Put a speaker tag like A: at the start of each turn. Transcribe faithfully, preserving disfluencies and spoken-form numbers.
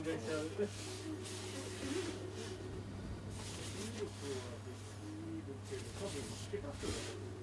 A: がしちゃう。重力はできるけど、多分下手する。